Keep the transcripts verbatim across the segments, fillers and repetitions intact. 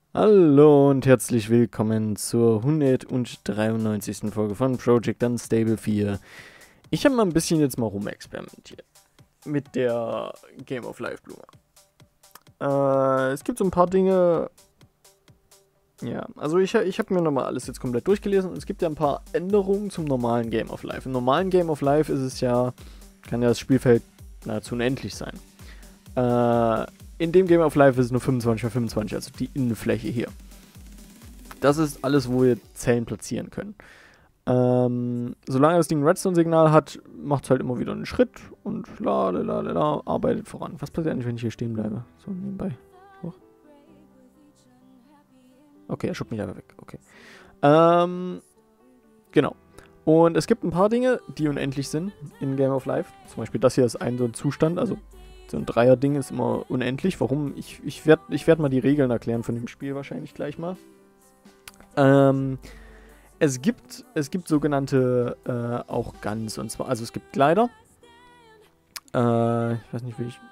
Hallo und herzlich willkommen zur hundertdreiundneunzigsten Folge von Project Unstable vier. Ich habe mal ein bisschen jetzt mal rumexperimentiert mit der Game of Life Blume. Äh, es gibt so ein paar Dinge. Ja, also ich, ich habe mir nochmal alles jetzt komplett durchgelesen und es gibt ja ein paar Änderungen zum normalen Game of Life. Im normalen Game of Life ist es ja, kann ja das Spielfeld nahezu unendlich sein. Äh, in dem Game of Life ist es nur fünfundzwanzig mal fünfundzwanzig, also die Innenfläche hier. Das ist alles, wo wir Zellen platzieren können. Ähm, solange das Ding ein Redstone-Signal hat, macht es halt immer wieder einen Schritt und la la la la arbeitet voran. Was passiert eigentlich, wenn ich hier stehen bleibe? So nebenbei. Hoch. Okay, er schubt mich einfach weg. Okay. Ähm, genau. Und es gibt ein paar Dinge, die unendlich sind in Game of Life. Zum Beispiel das hier ist ein so ein Zustand, also so ein Dreier-Ding ist immer unendlich. Warum? Ich, ich werde ich werd mal die Regeln erklären von dem Spiel wahrscheinlich gleich mal. Ähm, es gibt, es gibt sogenannte äh, auch Guns. Und zwar, also es gibt Glider. Äh, ich weiß nicht, wie ich.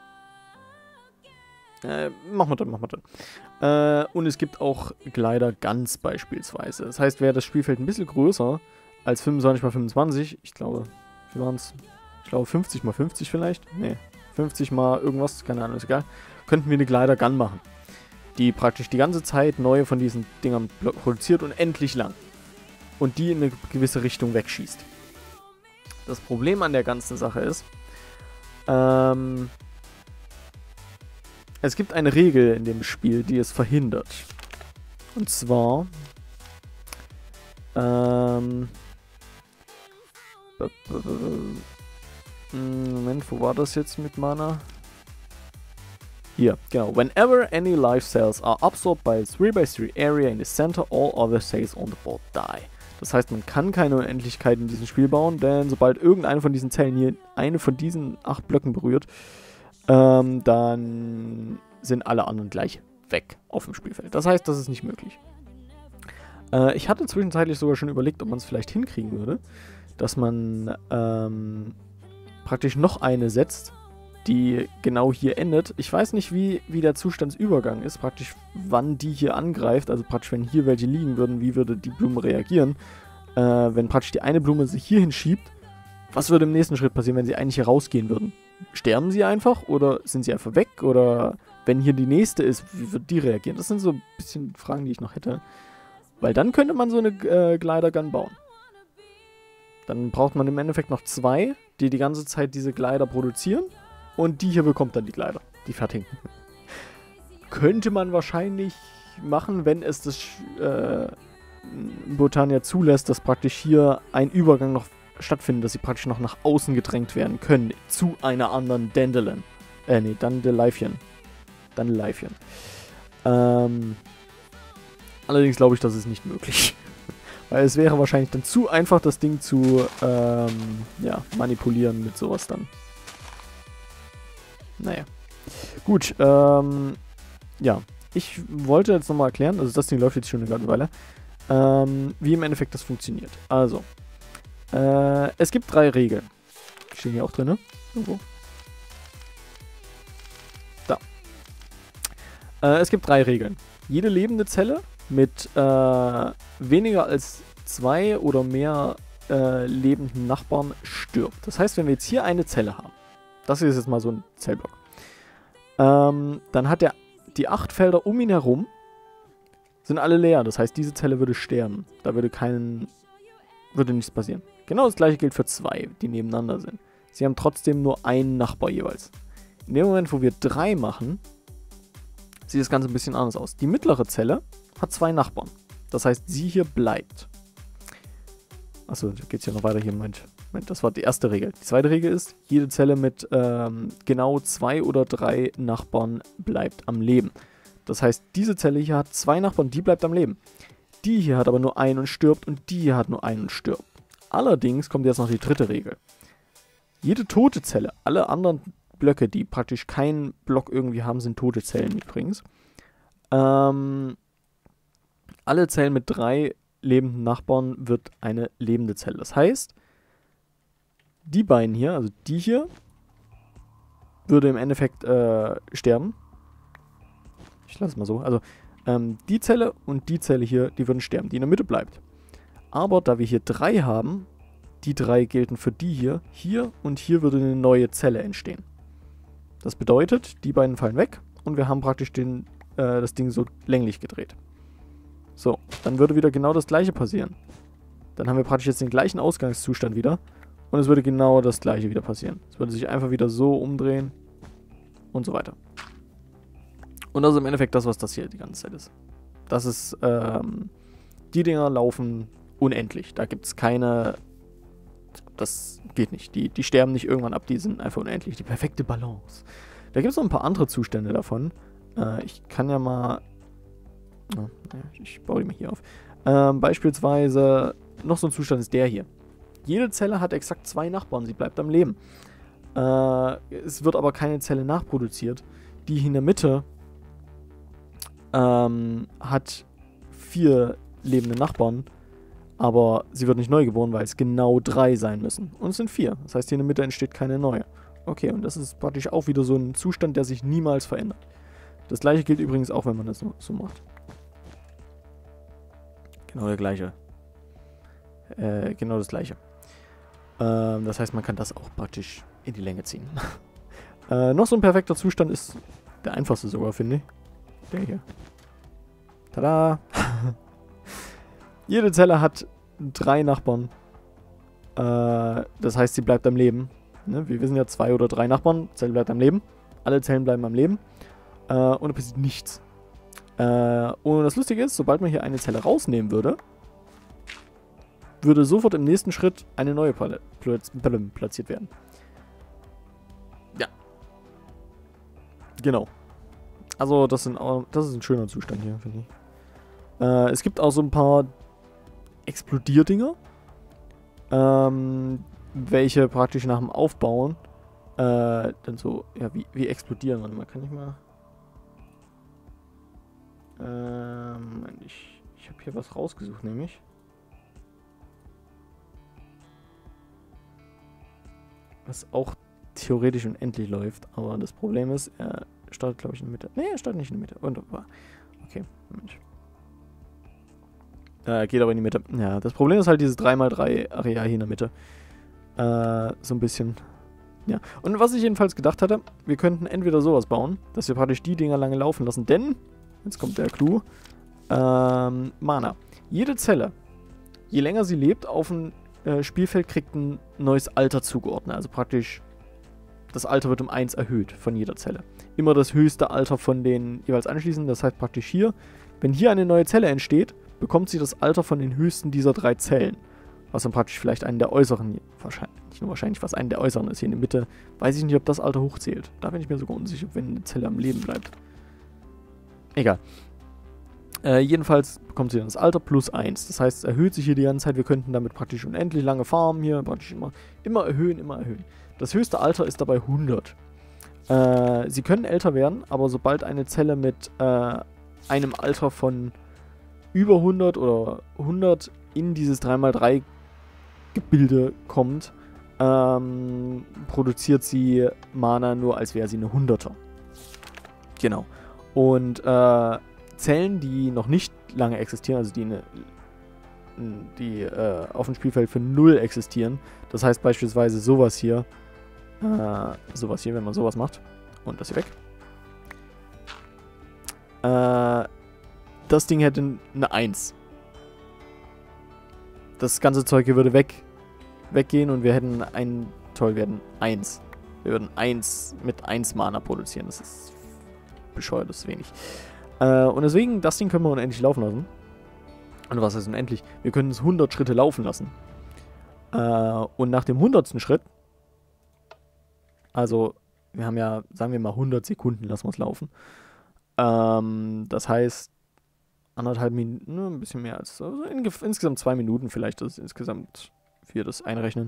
Äh, machen wir dann, machen wir dann. Äh, und es gibt auch Glider Guns beispielsweise. Das heißt, wäre das Spielfeld ein bisschen größer als fünfundzwanzig mal fünfundzwanzig, ich glaube, wie waren es? Ich glaube fünfzig mal fünfzig vielleicht. Nee, fünfzig mal irgendwas, keine Ahnung, ist egal. Könnten wir eine Glider Gun machen, die praktisch die ganze Zeit neue von diesen Dingern produziert und endlich lang. Und die in eine gewisse Richtung wegschießt. Das Problem an der ganzen Sache ist, ähm, es gibt eine Regel in dem Spiel, die es verhindert. Und zwar, ähm, Moment, wo war das jetzt mit Mana? Hier, genau. Whenever any life cells are absorbed by a three by three area in the center, all other cells on the board die. Das heißt, man kann keine Unendlichkeit in diesem Spiel bauen, denn sobald irgendeine von diesen Zellen hier eine von diesen acht Blöcken berührt, ähm, dann sind alle anderen gleich weg auf dem Spielfeld. Das heißt, das ist nicht möglich. Äh, ich hatte zwischenzeitlich sogar schon überlegt, ob man es vielleicht hinkriegen würde, dass man ähm, praktisch noch eine setzt, die genau hier endet. Ich weiß nicht, wie, wie der Zustandsübergang ist, praktisch wann die hier angreift, also praktisch wenn hier welche liegen würden, wie würde die Blume reagieren, äh, wenn praktisch die eine Blume sich hier hinschiebt, was würde im nächsten Schritt passieren, wenn sie eigentlich hier rausgehen würden? Sterben sie einfach oder sind sie einfach weg oder wenn hier die nächste ist, wie wird die reagieren? Das sind so ein bisschen Fragen, die ich noch hätte, weil dann könnte man so eine äh, Glider Gun bauen. Dann braucht man im Endeffekt noch zwei, die die ganze Zeit diese Glider produzieren. Und die hier bekommt dann die Glider, die fertigen. Könnte man wahrscheinlich machen, wenn es das äh, Botania zulässt, dass praktisch hier ein Übergang noch stattfindet, dass sie praktisch noch nach außen gedrängt werden können zu einer anderen Dandelion. Äh, nee, Dandelion. Dandelion. Ähm, allerdings glaube ich, das ist nicht möglich. Weil es wäre wahrscheinlich dann zu einfach, das Ding zu ähm, ja, manipulieren mit sowas dann. Naja. Gut, ähm, ja. Ich wollte jetzt nochmal erklären, also das Ding läuft jetzt schon eine ganze Weile, ähm, wie im Endeffekt das funktioniert. Also, äh, es gibt drei Regeln. Die stehen hier auch drin, ne? Irgendwo. Da. Äh, es gibt drei Regeln. Jede lebende Zelle mit äh, weniger als zwei oder mehr äh, lebenden Nachbarn stirbt. Das heißt, wenn wir jetzt hier eine Zelle haben, das ist jetzt mal so ein Zellblock. Ähm, dann hat er die acht Felder um ihn herum, sind alle leer. Das heißt, diese Zelle würde sterben. Da würde kein, würde nichts passieren. Genau das gleiche gilt für zwei, die nebeneinander sind. Sie haben trotzdem nur einen Nachbar jeweils. In dem Moment, wo wir drei machen, sieht das Ganze ein bisschen anders aus. Die mittlere Zelle hat zwei Nachbarn. Das heißt, sie hier bleibt. Achso, da geht es ja noch weiter hier. Moment. Das war die erste Regel. Die zweite Regel ist, jede Zelle mit ähm, genau zwei oder drei Nachbarn bleibt am Leben. Das heißt, diese Zelle hier hat zwei Nachbarn, die bleibt am Leben. Die hier hat aber nur einen und stirbt und die hier hat nur einen und stirbt. Allerdings kommt jetzt noch die dritte Regel. Jede tote Zelle, alle anderen Blöcke, die praktisch keinen Block irgendwie haben, sind tote Zellen übrigens. Ähm, alle Zellen mit drei lebenden Nachbarn wird eine lebende Zelle. Das heißt, die beiden hier, also die hier, würde im Endeffekt äh, sterben. Ich lasse es mal so. Also Ähm, die Zelle und die Zelle hier, die würden sterben, die in der Mitte bleibt. Aber da wir hier drei haben, die drei gelten für die hier, hier und hier würde eine neue Zelle entstehen. Das bedeutet, die beiden fallen weg und wir haben praktisch den, äh, das Ding so länglich gedreht. So, dann würde wieder genau das gleiche passieren. Dann haben wir praktisch jetzt den gleichen Ausgangszustand wieder und es würde genau das gleiche wieder passieren. Es würde sich einfach wieder so umdrehen und so weiter. Und das ist im Endeffekt das, was das hier die ganze Zeit ist. Das ist, ähm, die Dinger laufen unendlich. Da gibt es keine, das geht nicht. Die, die sterben nicht irgendwann ab, die sind einfach unendlich. Die perfekte Balance. Da gibt es noch ein paar andere Zustände davon. Äh, ich kann ja mal, oh, ich baue die mal hier auf. Ähm, beispielsweise, noch so ein Zustand ist der hier. Jede Zelle hat exakt zwei Nachbarn, sie bleibt am Leben. Äh, es wird aber keine Zelle nachproduziert. Die hier in der Mitte ähm, hat vier lebende Nachbarn, aber sie wird nicht neu geboren, weil es genau drei sein müssen. Und es sind vier. Das heißt, hier in der Mitte entsteht keine neue. Okay, und das ist praktisch auch wieder so ein Zustand, der sich niemals verändert. Das gleiche gilt übrigens auch, wenn man das so, so macht. Genau der gleiche. Äh, genau das gleiche. Ähm, das heißt, man kann das auch praktisch in die Länge ziehen. äh, noch so ein perfekter Zustand ist der einfachste sogar, finde ich. Der hier. Tada! Jede Zelle hat drei Nachbarn. Äh, das heißt, sie bleibt am Leben. Ne? Wir wissen ja, zwei oder drei Nachbarn. Zelle bleibt am Leben. Alle Zellen bleiben am Leben. Äh, und es passiert nichts. Äh, und das Lustige ist, sobald man hier eine Zelle rausnehmen würde, würde sofort im nächsten Schritt eine neue Palette platziert werden. Ja. Genau. Also das, sind auch, das ist ein schöner Zustand hier, finde ich. Äh, es gibt auch so ein paar Explodierdinger, ähm, welche praktisch nach dem Aufbauen äh, dann so, ja, wie, wie explodieren. Warte mal, kann ich mal... Ähm, ich, ich habe hier was rausgesucht, nämlich. Was auch theoretisch unendlich läuft, aber das Problem ist, er startet, glaube ich, in der Mitte. Ne, er startet nicht in der Mitte. Wunderbar. Okay, Mensch. Äh, geht aber in die Mitte. Ja, das Problem ist halt dieses drei mal drei Areal hier in der Mitte. Äh, so ein bisschen. Ja. Und was ich jedenfalls gedacht hatte, wir könnten entweder sowas bauen, dass wir praktisch die Dinger lange laufen lassen, denn, jetzt kommt der Clou, ähm, Mana. Jede Zelle, je länger sie lebt, auf dem äh, Spielfeld kriegt ein neues Alter zugeordnet. Also praktisch, das Alter wird um eins erhöht von jeder Zelle. Immer das höchste Alter von den jeweils anschließenden. Das heißt praktisch hier, wenn hier eine neue Zelle entsteht, bekommt sie das Alter von den höchsten dieser drei Zellen. Was dann praktisch vielleicht einen der äußeren, wahrscheinlich, nicht nur wahrscheinlich, was einen der äußeren ist. Hier in der Mitte weiß ich nicht, ob das Alter hochzählt. Da bin ich mir sogar unsicher, wenn eine Zelle am Leben bleibt. Egal. Äh, jedenfalls bekommt sie dann das Alter plus eins. Das heißt, es erhöht sich hier die ganze Zeit. Wir könnten damit praktisch unendlich lange farmen hier. Praktisch immer, immer erhöhen, immer erhöhen. Das höchste Alter ist dabei hundert. Äh, sie können älter werden, aber sobald eine Zelle mit äh, einem Alter von über hundert oder hundert in dieses drei mal drei Gebilde kommt, ähm, produziert sie Mana nur, als wäre sie eine hunderter. Genau. Und äh, Zellen, die noch nicht lange existieren, also die, eine, die äh, auf dem Spielfeld für null existieren, das heißt beispielsweise sowas hier, äh, sowas hier, wenn man sowas macht, und das hier weg, äh, das Ding hätte eine eins. Das ganze Zeug hier würde weg, weggehen und wir hätten ein, toll, wir hätten eins. Wir würden eins mit eins Mana produzieren. Das ist bescheuert, das ist wenig. Äh, und deswegen, das Ding können wir unendlich laufen lassen. Und was heißt unendlich? Wir können es hundert Schritte laufen lassen. Äh, und nach dem hundertsten Schritt, also wir haben ja, sagen wir mal hundert Sekunden lassen wir es laufen. Ähm, das heißt, anderthalb Minuten, ne, ein bisschen mehr als, also in, insgesamt zwei Minuten vielleicht, das ist insgesamt, wir das einrechnen.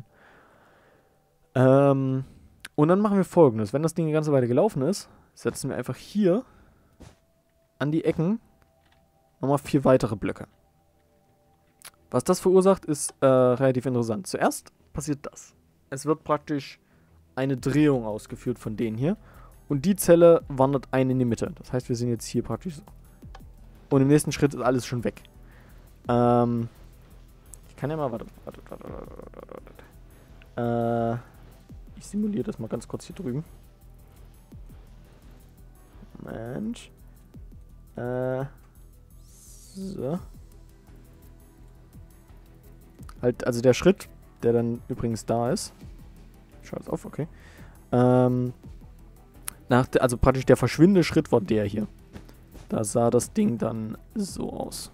Ähm, und dann machen wir Folgendes. Wenn das Ding die ganze Weile gelaufen ist, setzen wir einfach hier an die Ecken nochmal vier weitere Blöcke. Was das verursacht, ist äh, relativ interessant. Zuerst passiert das. Es wird praktisch eine Drehung ausgeführt von denen hier. Und die Zelle wandert ein in die Mitte. Das heißt, wir sind jetzt hier praktisch so. Und im nächsten Schritt ist alles schon weg. Ähm, ich kann ja mal, warte, warte, warte, warte, warte, warte. Äh, ich simuliere das mal ganz kurz hier drüben. Mensch. Äh, so. Halt, also der Schritt, der dann übrigens da ist. Schau jetzt auf, okay. Ähm, nach der, also praktisch der verschwindende Schritt war der hier. Da sah das Ding dann so aus.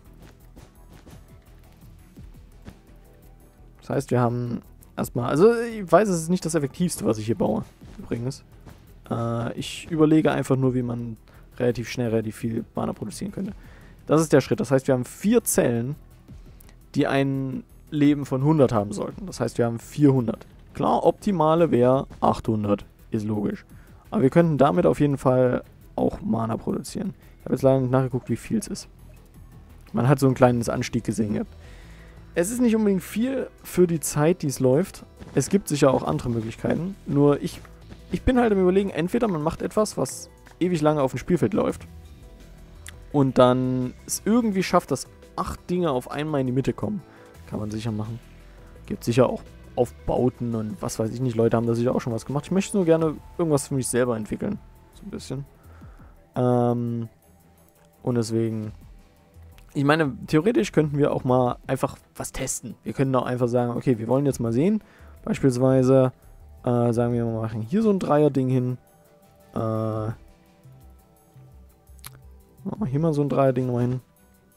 Das heißt, wir haben erstmal, also ich weiß, es ist nicht das Effektivste, was ich hier baue, übrigens. Äh, ich überlege einfach nur, wie man relativ schnell relativ viel Mana produzieren könnte. Das ist der Schritt. Das heißt, wir haben vier Zellen, die ein Leben von hundert haben sollten. Das heißt, wir haben vierhundert. Klar, optimale wäre achthundert. Ist logisch. Aber wir könnten damit auf jeden Fall auch Mana produzieren. Ich habe jetzt leider nicht nachgeguckt, wie viel es ist. Man hat so ein kleines Anstieg gesehen gehabt. Es ist nicht unbedingt viel für die Zeit, die es läuft. Es gibt sicher auch andere Möglichkeiten. Nur ich, ich bin halt am Überlegen, entweder man macht etwas, was ewig lange auf dem Spielfeld läuft und dann es irgendwie schafft, dass acht Dinge auf einmal in die Mitte kommen. Kann man sicher machen. Gibt sicher auch Aufbauten und was weiß ich nicht. Leute haben da sicher auch schon was gemacht. Ich möchte nur gerne irgendwas für mich selber entwickeln. So ein bisschen. Ähm, und deswegen... Ich meine, theoretisch könnten wir auch mal einfach was testen. Wir können auch einfach sagen, okay, wir wollen jetzt mal sehen. Beispielsweise äh, sagen wir mal, wir machen hier so ein Dreier-Ding hin. Äh, machen wir hier mal so ein Dreier-Ding nochmal hin.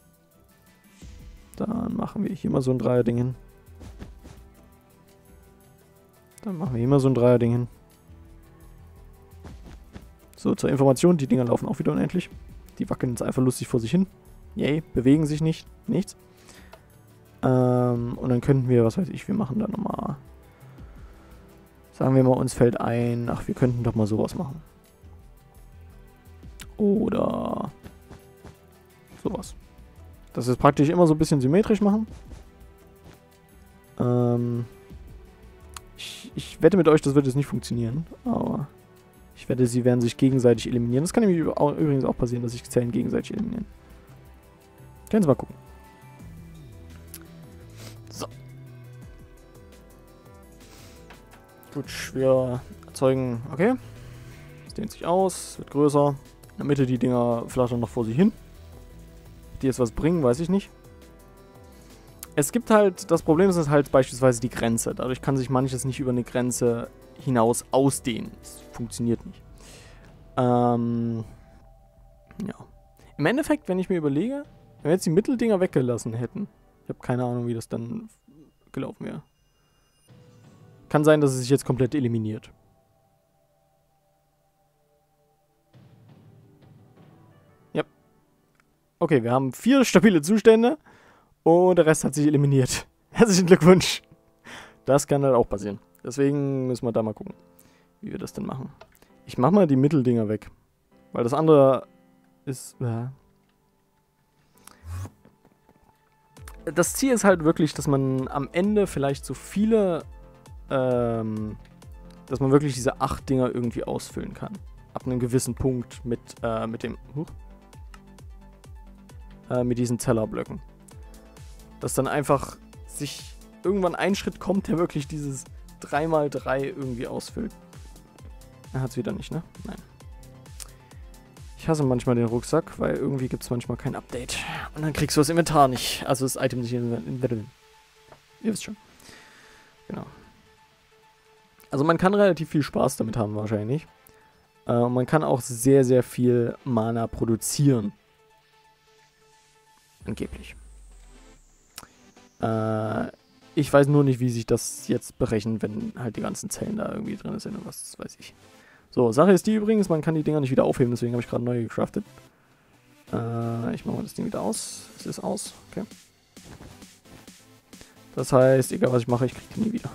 Dann machen wir hier mal so ein Dreier-Ding hin. Dann machen wir hier mal so ein Dreier-Ding hin. So, zur Information, die Dinger laufen auch wieder unendlich. Die wackeln jetzt einfach lustig vor sich hin. Yay, bewegen sich nicht, nichts. Ähm, und dann könnten wir, was weiß ich, wir machen dann nochmal, sagen wir mal, uns fällt ein, ach, wir könnten doch mal sowas machen. Oder sowas. Das ist praktisch immer so ein bisschen symmetrisch machen. Ähm, ich, ich wette mit euch, das wird jetzt nicht funktionieren, aber ich wette, sie werden sich gegenseitig eliminieren. Das kann nämlich auch, übrigens auch passieren, dass sich Zellen gegenseitig eliminieren. Können Sie mal gucken. So. Gut, wir erzeugen... Okay. Das dehnt sich aus, wird größer. In der Mitte die Dinger flattern noch vor sich hin. Die jetzt was bringen, weiß ich nicht. Es gibt halt... Das Problem ist halt beispielsweise die Grenze. Dadurch kann sich manches nicht über eine Grenze hinaus ausdehnen. Das funktioniert nicht. Ähm... Ja. Im Endeffekt, wenn ich mir überlege... Wenn wir jetzt die Mitteldinger weggelassen hätten. Ich habe keine Ahnung, wie das dann gelaufen wäre. Kann sein, dass es sich jetzt komplett eliminiert. Ja. Okay, wir haben vier stabile Zustände. Und der Rest hat sich eliminiert. Herzlichen Glückwunsch. Das kann halt auch passieren. Deswegen müssen wir da mal gucken, wie wir das denn machen. Ich mach mal die Mitteldinger weg. Weil das andere ist... Ja. Das Ziel ist halt wirklich, dass man am Ende vielleicht so viele, ähm, dass man wirklich diese acht Dinger irgendwie ausfüllen kann. Ab einem gewissen Punkt mit, äh, mit dem, huch, äh, mit diesen Tellerblöcken. Dass dann einfach sich irgendwann ein Schritt kommt, der wirklich dieses drei mal drei irgendwie ausfüllt. Er hat es wieder nicht, ne? Nein. Ich hasse manchmal den Rucksack, weil irgendwie gibt es manchmal kein Update. Und dann kriegst du das Inventar nicht. Also das Item nicht in Inventar. Ihr wisst schon. Genau. Also man kann relativ viel Spaß damit haben wahrscheinlich. Äh, und man kann auch sehr, sehr viel Mana produzieren. Angeblich. Äh, ich weiß nur nicht, wie sich das jetzt berechnet, wenn halt die ganzen Zellen da irgendwie drin sind und was weiß ich. So, Sache ist die übrigens, man kann die Dinger nicht wieder aufheben, deswegen habe ich gerade neue gecraftet. Äh, ich mache mal das Ding wieder aus. Es ist aus, okay. Das heißt, egal was ich mache, ich kriege die nie wieder.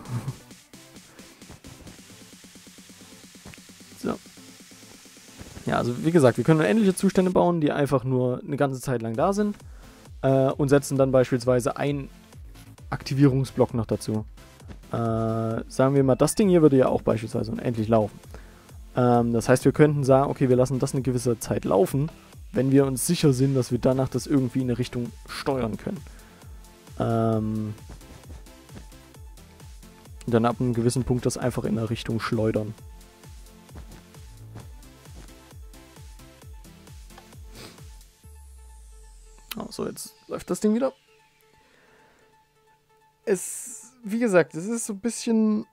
So. Ja, also wie gesagt, wir können unendliche Zustände bauen, die einfach nur eine ganze Zeit lang da sind. Äh, und setzen dann beispielsweise einen Aktivierungsblock noch dazu. Äh, sagen wir mal, das Ding hier würde ja auch beispielsweise unendlich laufen. Ähm, das heißt, wir könnten sagen, okay, wir lassen das eine gewisse Zeit laufen wenn wir uns sicher sind, dass wir danach das irgendwie in eine Richtung steuern können. Ähm, und dann ab einem gewissen Punkt das einfach in eine Richtung schleudern. Oh, so, jetzt läuft das Ding wieder. Es, wie gesagt, es ist so ein bisschen...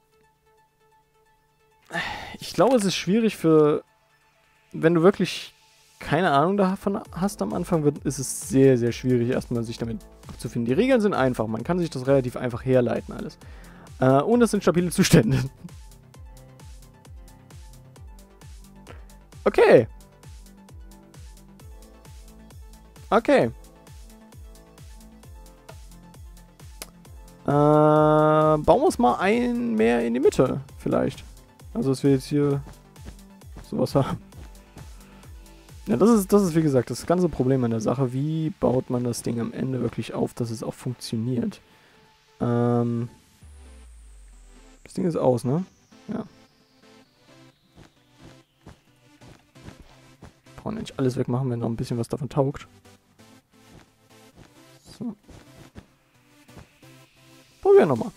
Ich glaube, es ist schwierig für... Wenn du wirklich keine Ahnung davon hast am Anfang, wird, ist es sehr, sehr schwierig, erstmal sich damit abzufinden. Die Regeln sind einfach. Man kann sich das relativ einfach herleiten, alles. Äh, und es sind stabile Zustände. Okay. Okay. Äh, bauen wir es mal ein mehr in die Mitte, vielleicht. Also, dass wir jetzt hier sowas haben. Ja, das ist, das ist wie gesagt das ganze Problem an der Sache. Wie baut man das Ding am Ende wirklich auf, dass es auch funktioniert? Ähm, das Ding ist aus, ne? Ja. Brauchen nicht alles wegmachen, wenn noch ein bisschen was davon taugt. So. Probieren wir nochmal.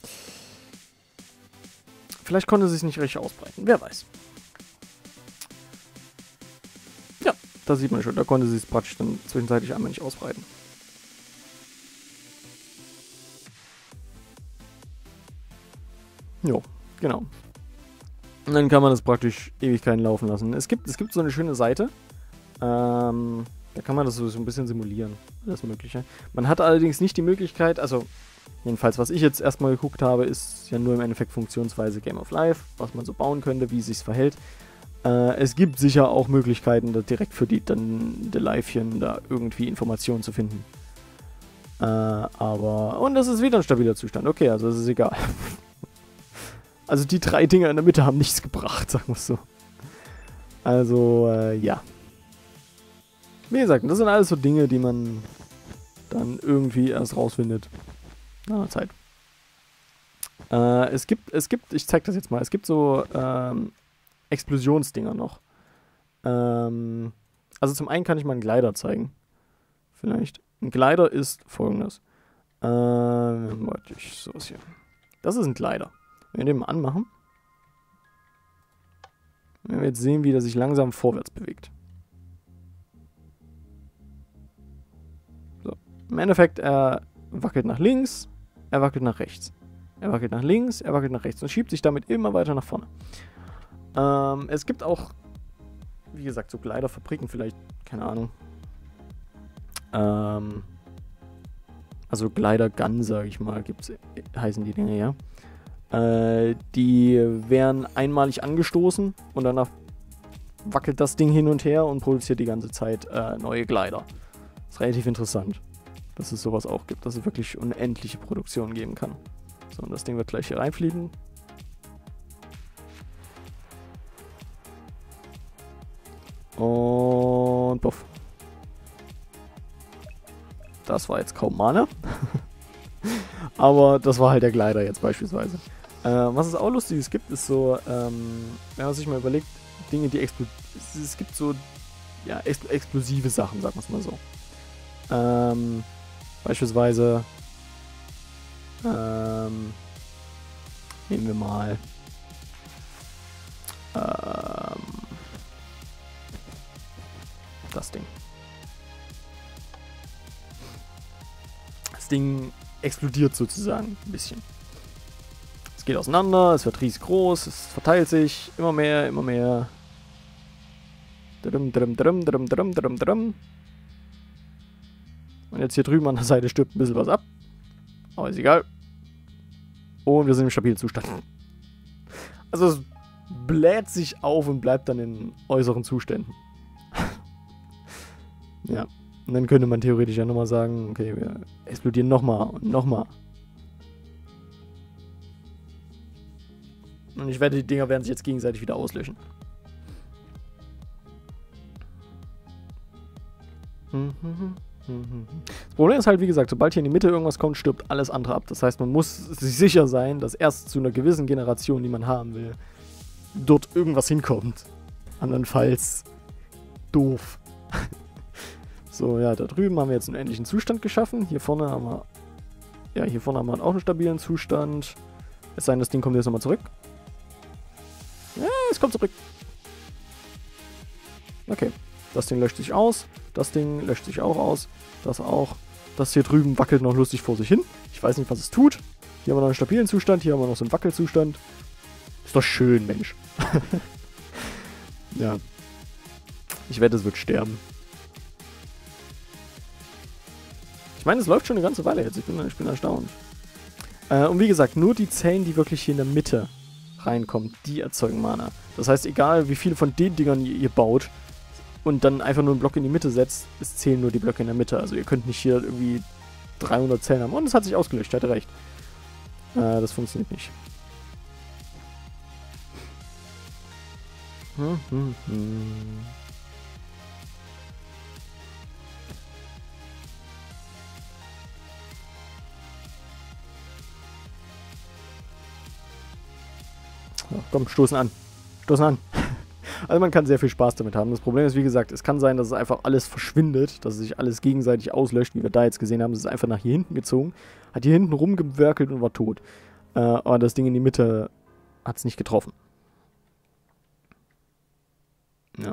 Vielleicht konnte sie es nicht richtig ausbreiten. Wer weiß. Ja, da sieht man schon. Da konnte sie es praktisch dann zwischenzeitlich einmal nicht ausbreiten. Jo, genau. Und dann kann man das praktisch Ewigkeiten laufen lassen. Es gibt, es gibt so eine schöne Seite. Ähm, da kann man das so, so ein bisschen simulieren. Alles Mögliche. Man hat allerdings nicht die Möglichkeit, also jedenfalls, was ich jetzt erstmal geguckt habe, ist ja nur im Endeffekt Funktionsweise Game of Life, was man so bauen könnte, wie es sich verhält. Äh, es gibt sicher auch Möglichkeiten, da direkt für die dann Livechen da irgendwie Informationen zu finden. Äh, aber, und das ist wieder ein stabiler Zustand. Okay, also das ist egal. Also die drei Dinger in der Mitte haben nichts gebracht, sagen wir es so. Also, äh, ja. Wie gesagt, das sind alles so Dinge, die man dann irgendwie erst rausfindet. Nach einer Zeit. Äh, es gibt, es gibt, ich zeig das jetzt mal, es gibt so ähm, Explosionsdinger noch. Ähm, also zum einen kann ich mal einen Glider zeigen. Vielleicht. Ein Glider ist folgendes. Ähm, warte, ich, sowas hier. Das ist ein Glider. Wenn wir den mal anmachen, werden wir jetzt sehen, wie der sich langsam vorwärts bewegt. So. Im Endeffekt, er wackelt nach links, er wackelt nach rechts. Er wackelt nach links, er wackelt nach rechts und schiebt sich damit immer weiter nach vorne. Ähm, es gibt auch, wie gesagt, so Gliderfabriken, vielleicht, keine Ahnung. Ähm, also Glider Gun, sage ich mal, gibt's, heißen die Dinge, ja. Äh, die werden einmalig angestoßen und danach wackelt das Ding hin und her und produziert die ganze Zeit äh, neue Glider. Das ist relativ interessant, dass es sowas auch gibt, dass es wirklich unendliche Produktionen geben kann. So, und das Ding wird gleich hier reinfliegen. Und puff. Das war jetzt kaum Mana. Aber das war halt der Glider jetzt beispielsweise. Äh, was es auch Lustiges gibt, ist so, ähm, wenn man sich mal überlegt, Dinge, die explodieren. Es gibt so, ja, ex explosive Sachen, sagen wir es mal so. Ähm, beispielsweise, ähm, nehmen wir mal, ähm, das Ding. Das Ding explodiert sozusagen ein bisschen. Es geht auseinander, es wird riesig groß, es verteilt sich immer mehr, immer mehr. Drum, drum, drum, drum, drum, drum, drum. Und jetzt hier drüben an der Seite stirbt ein bisschen was ab. Aber ist egal. Und wir sind im stabilen Zustand. Also es bläht sich auf und bleibt dann in äußeren Zuständen. Ja. Und dann könnte man theoretisch ja nochmal sagen, okay, wir explodieren nochmal und nochmal. Und ich wette, die Dinger werden sich jetzt gegenseitig wieder auslöschen. Das Problem ist halt, wie gesagt, sobald hier in die Mitte irgendwas kommt, stirbt alles andere ab. Das heißt, man muss sich sicher sein, dass erst zu einer gewissen Generation, die man haben will, dort irgendwas hinkommt. Andernfalls doof. So, ja, da drüben haben wir jetzt einen ähnlichen Zustand geschaffen. Hier vorne haben wir... Ja, hier vorne haben wir auch einen stabilen Zustand. Es sei denn, das Ding kommt jetzt nochmal zurück. Ja, es kommt zurück. Okay. Das Ding löscht sich aus. Das Ding löscht sich auch aus. Das auch. Das hier drüben wackelt noch lustig vor sich hin. Ich weiß nicht, was es tut. Hier haben wir noch einen stabilen Zustand. Hier haben wir noch so einen Wackelzustand. Ist doch schön, Mensch. Ja. Ich wette, es wird sterben. Ich meine, es läuft schon eine ganze Weile jetzt. Ich bin, ich bin erstaunt. Äh, und wie gesagt, nur die Zellen, die wirklich hier in der Mitte reinkommen, die erzeugen Mana. Das heißt, egal wie viele von den Dingern ihr, ihr baut und dann einfach nur einen Block in die Mitte setzt, es zählen nur die Blöcke in der Mitte. Also ihr könnt nicht hier irgendwie dreihundert Zellen haben. Und es hat sich ausgelöscht, ich hatte recht. Äh, das funktioniert nicht. Hm, hm, hm. Ja, komm, stoßen an. Stoßen an. Also man kann sehr viel Spaß damit haben. Das Problem ist, wie gesagt, es kann sein, dass es einfach alles verschwindet, dass es sich alles gegenseitig auslöscht, wie wir da jetzt gesehen haben. Es ist einfach nach hier hinten gezogen, hat hier hinten rumgewerkelt und war tot. Äh, aber das Ding in die Mitte hat es nicht getroffen. Ja.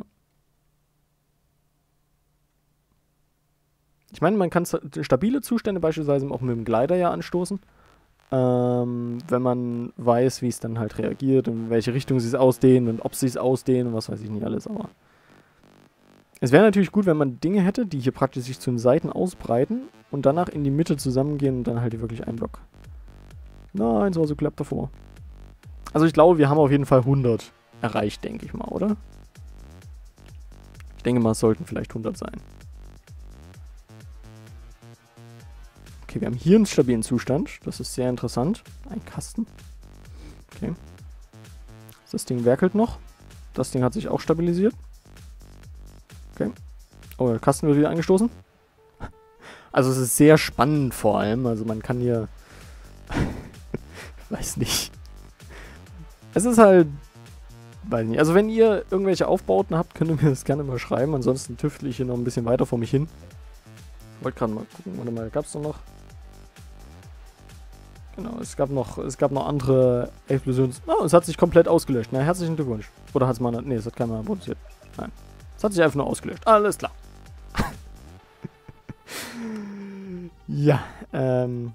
Ich meine, man kann stabile Zustände beispielsweise auch mit dem Glider ja anstoßen. Ähm, wenn man weiß, wie es dann halt reagiert und in welche Richtung sie es ausdehnen und ob sie es ausdehnen und was weiß ich nicht alles, aber es wäre natürlich gut, wenn man Dinge hätte, die hier praktisch sich zu den Seiten ausbreiten und danach in die Mitte zusammengehen und dann halt wirklich ein Block. Nein, so war so knapp davor. Also ich glaube, wir haben auf jeden Fall hundert erreicht, denke ich mal, oder? Ich denke mal, es sollten vielleicht hundert sein. Okay, wir haben hier einen stabilen Zustand. Das ist sehr interessant. Ein Kasten. Okay. Das Ding werkelt noch. Das Ding hat sich auch stabilisiert. Okay. Oh, der Kasten wird wieder angestoßen. Also es ist sehr spannend vor allem. Also man kann hier... weiß nicht. Es ist halt... weiß nicht. Also wenn ihr irgendwelche Aufbauten habt, könnt ihr mir das gerne mal schreiben. Ansonsten tüftle ich hier noch ein bisschen weiter vor mich hin. Ich wollte gerade mal gucken. Warte mal, gab es noch... Genau, es gab noch, es gab noch andere Explosions... Oh, es hat sich komplett ausgelöscht. Na, herzlichen Glückwunsch. Oder hat es mal... Ne, es hat keiner Mana produziert. Nein. Es hat sich einfach nur ausgelöscht. Alles klar. Ja, ähm...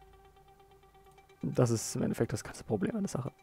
das ist im Endeffekt das ganze Problem an der Sache.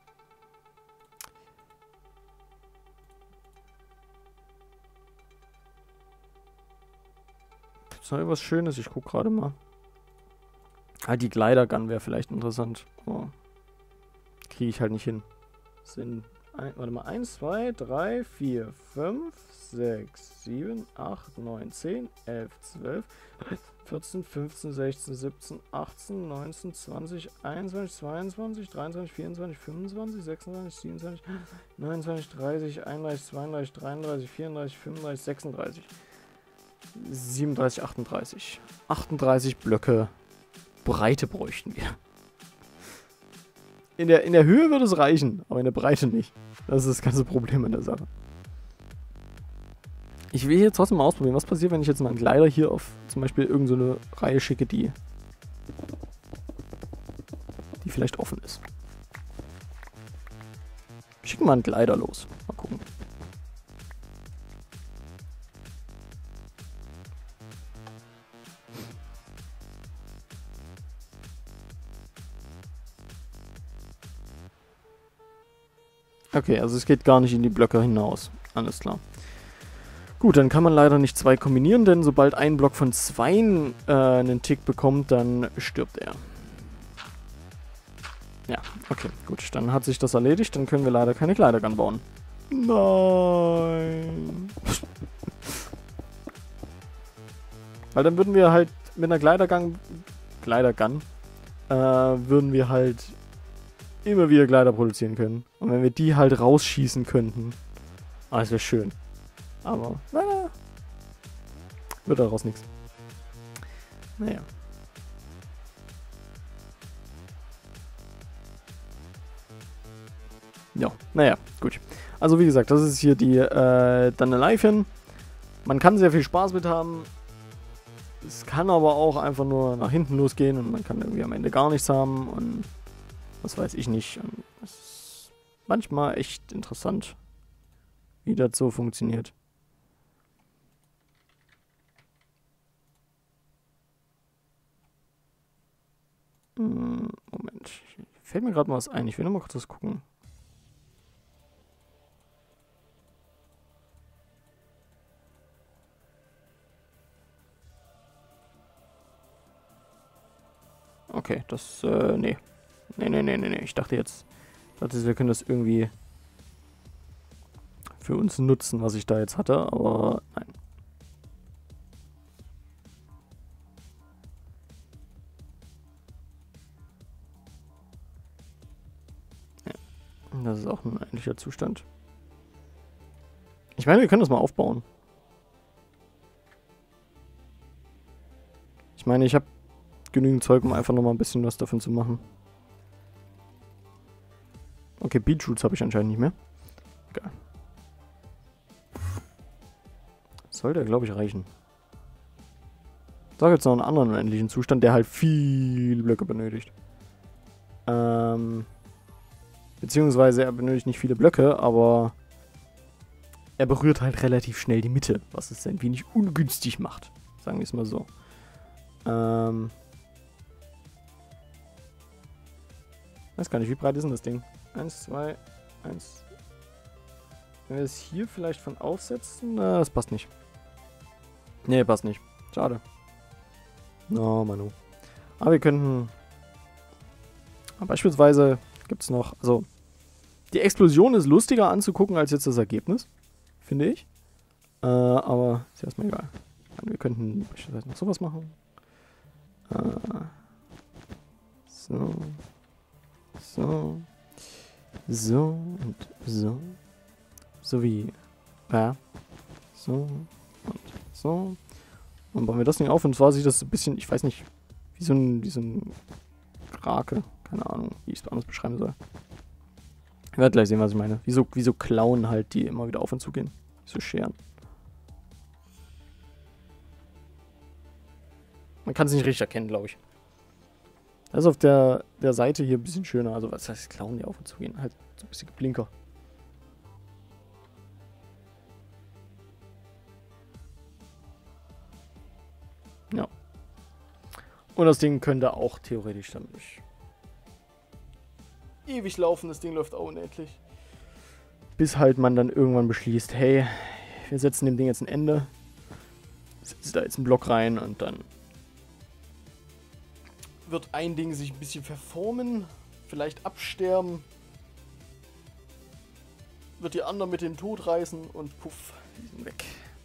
Ist noch irgendwas Schönes? Ich guck gerade mal. Halt die Glider Gun wäre vielleicht interessant. Oh. Kriege ich halt nicht hin. Das sind, ein, warte mal, eins, zwei, drei, vier, fünf, sechs, sieben, acht, neun, zehn, elf, zwölf, vierzehn, fünfzehn, sechzehn, siebzehn, achtzehn, neunzehn, zwanzig, einundzwanzig, zweiundzwanzig, dreiundzwanzig, vierundzwanzig, fünfundzwanzig, sechsundzwanzig, siebenundzwanzig, neunundzwanzig, dreißig, einunddreißig, zweiunddreißig, dreiunddreißig, vierunddreißig, fünfunddreißig, sechsunddreißig, siebenunddreißig, achtunddreißig. achtunddreißig Blöcke Breite bräuchten wir. In der, in der Höhe würde es reichen, aber in der Breite nicht. Das ist das ganze Problem in der Sache. Ich will hier trotzdem mal ausprobieren, was passiert, wenn ich jetzt mal einen Glider hier auf zum Beispiel irgendeine so Reihe schicke, die, die vielleicht offen ist. Schicken wir einen Glider los. Mal gucken. Okay, also es geht gar nicht in die Blöcke hinaus. Alles klar. Gut, dann kann man leider nicht zwei kombinieren, denn sobald ein Block von zweien äh, einen Tick bekommt, dann stirbt er. Ja, okay, gut. Dann hat sich das erledigt, dann können wir leider keine Glidergun bauen. Nein. Weil dann würden wir halt mit einer Glidergun, Glidergun, äh, würden wir halt immer wieder Glider produzieren können. Und wenn wir die halt rausschießen könnten, ah, das wäre schön. Aber, naja, wird daraus nichts. Naja. Ja, naja, gut. Also wie gesagt, das ist hier die äh, Dandelion. Man kann sehr viel Spaß mit haben. es kann aber auch einfach nur nach hinten losgehen und man kann irgendwie am Ende gar nichts haben und was weiß ich nicht. Und das ist manchmal echt interessant, wie das so funktioniert. Hm, Moment. Fällt mir gerade mal was ein. Ich will noch mal kurz was gucken. Okay, das, äh, nee. Nee, nee, nee, nee, nee. Ich dachte jetzt, dachte, wir können das irgendwie für uns nutzen, was ich da jetzt hatte, aber nein. Ja, das ist auch ein ähnlicher Zustand. Ich meine, wir können das mal aufbauen. Ich meine, ich habe genügend Zeug, um einfach nochmal ein bisschen was davon zu machen. Okay, Beetroots habe ich anscheinend nicht mehr. Egal. Sollte, glaube ich, reichen. Da gibt es noch einen anderen unendlichen Zustand, der halt viele Blöcke benötigt. Ähm, beziehungsweise er benötigt nicht viele Blöcke, aber er berührt halt relativ schnell die Mitte, was es ein wenig ungünstig macht. Sagen wir es mal so. Ähm, weiß gar nicht, wie breit ist denn das Ding? Eins, zwei, eins. Wenn wir es hier vielleicht von aufsetzen, na, das passt nicht. Nee, passt nicht. Schade. No, Manu. Aber wir könnten... Beispielsweise gibt es noch... Also, die Explosion ist lustiger anzugucken als jetzt das Ergebnis. Finde ich. Äh, aber ist erstmal egal. Wir könnten beispielsweise noch sowas machen. Äh, so. So. So und so. So wie... Ja. So und so. Und bauen wir das Ding auf und zwar sieht das ein bisschen, ich weiß nicht, wie so ein, wie so ein Krake. Keine Ahnung, wie ich es anders beschreiben soll. Ihr werdet gleich sehen, was ich meine. Wie so, wie so Klauen halt, die immer wieder auf und zu gehen. So Scheren. Man kann es nicht richtig erkennen, glaube ich. Das ist auf der, der Seite hier ein bisschen schöner. Also was heißt Klauen, die auf und zu gehen? Halt so ein bisschen Blinker. Ja. Und das Ding könnte auch theoretisch dann nicht ewig laufen. Das Ding läuft auch unendlich. Bis halt man dann irgendwann beschließt, hey, wir setzen dem Ding jetzt ein Ende. Setzen da jetzt einen Block rein und dann wird ein Ding sich ein bisschen verformen, vielleicht absterben, wird die andere mit dem Tod reißen und puff, die sind weg.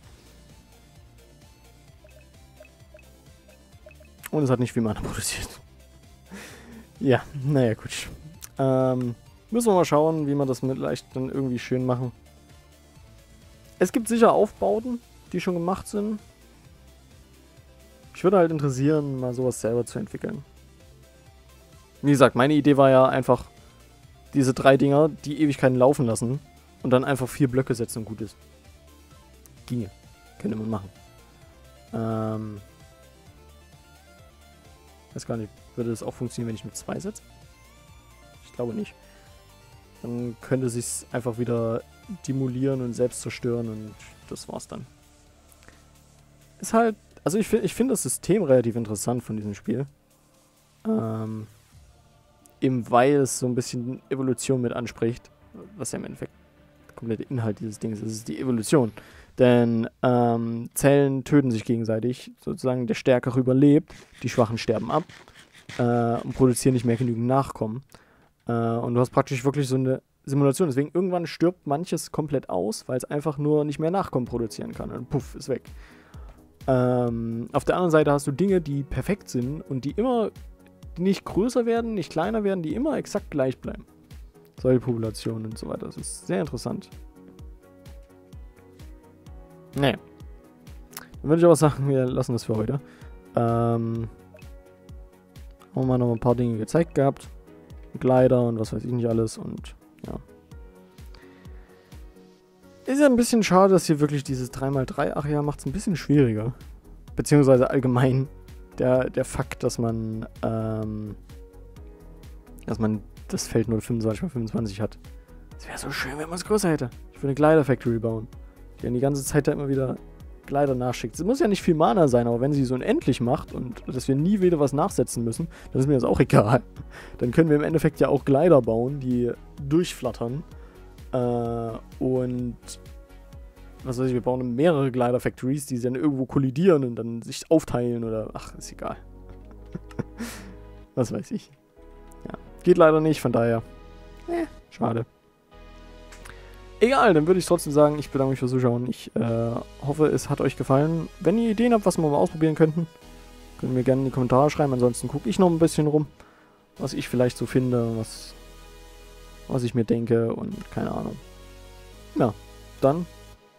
Und es hat nicht viel Mana produziert. Ja, naja, gut. Ähm, müssen wir mal schauen, wie wir das mit leicht dann irgendwie schön machen. Es gibt sicher Aufbauten, die schon gemacht sind. Ich würde halt interessieren, mal sowas selber zu entwickeln. Wie gesagt, meine Idee war ja einfach, diese drei Dinger, die Ewigkeiten laufen lassen und dann einfach vier Blöcke setzen und gut ist. Ginge. Könnte man machen. Ähm... Weiß gar nicht, würde das auch funktionieren, wenn ich mit zwei setze? Ich glaube nicht. Dann könnte es sich einfach wieder demolieren und selbst zerstören und das war's dann. Ist halt, also ich finde ich find das System relativ interessant von diesem Spiel. Ähm, eben weil es so ein bisschen Evolution mit anspricht, was ja im Endeffekt der komplette Inhalt dieses Dings ist, ist die Evolution. Denn ähm, Zellen töten sich gegenseitig, sozusagen der Stärkere überlebt, die Schwachen sterben ab äh, und produzieren nicht mehr genügend Nachkommen. Äh, und du hast praktisch wirklich so eine Simulation. Deswegen irgendwann stirbt manches komplett aus, weil es einfach nur nicht mehr Nachkommen produzieren kann. Und puff, ist weg. Ähm, auf der anderen Seite hast du Dinge, die perfekt sind und die immer die nicht größer werden, nicht kleiner werden, die immer exakt gleich bleiben. Solche Populationen und so weiter. Das ist sehr interessant. Nee. Dann würde ich aber sagen, wir lassen das für heute. Ähm, haben wir mal noch ein paar Dinge gezeigt gehabt. Kleider und was weiß ich nicht alles und ja. Ist ja ein bisschen schade, dass hier wirklich dieses drei mal drei, ach ja, macht es ein bisschen schwieriger. beziehungsweise allgemein der, der Fakt, dass man, ähm, dass man das Feld nur fünfundzwanzig mal fünfundzwanzig hat. Es wäre so schön, wenn man es größer hätte. Ich würde eine Glider Factory bauen, die dann die ganze Zeit da immer wieder Glider nachschickt. Es muss ja nicht viel Mana sein, aber wenn sie so unendlich macht und dass wir nie wieder was nachsetzen müssen, dann ist mir das auch egal. Dann können wir im Endeffekt ja auch Glider bauen, die durchflattern. Äh, und was weiß ich, wir bauen mehrere Glider Factories, die dann irgendwo kollidieren und dann sich aufteilen oder ach, ist egal. Was weiß ich. Ja, geht leider nicht, von daher. Eh, schade. Egal, dann würde ich trotzdem sagen, ich bedanke mich fürs Zuschauen. Ich äh, hoffe, es hat euch gefallen. Wenn ihr Ideen habt, was wir mal ausprobieren könnten, könnt ihr mir gerne in die Kommentare schreiben. Ansonsten gucke ich noch ein bisschen rum, was ich vielleicht so finde, was, was ich mir denke und keine Ahnung. Ja, dann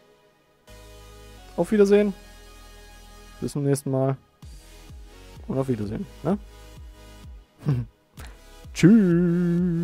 auf Wiedersehen. Bis zum nächsten Mal. Und auf Wiedersehen. Ne? Tschüss.